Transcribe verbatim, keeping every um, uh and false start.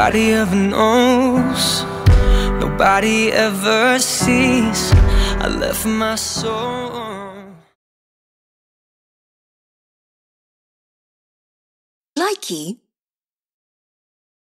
nobody ever knows, nobody ever sees. I left my soul. Likey